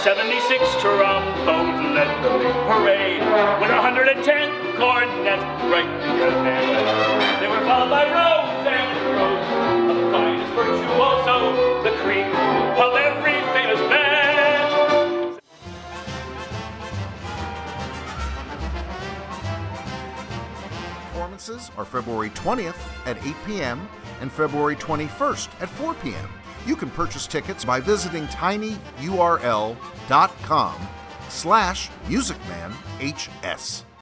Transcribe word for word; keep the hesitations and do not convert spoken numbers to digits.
Seventy Six Trombones led the big parade with one hundred ten cornets right behind. They were followed by rows and rows of the finest virtuoso, the cream of every famous band. Performances are February twentieth at eight p m and February twenty-first at four p m You can purchase tickets by visiting tinyurl dot com slash musicmanhs.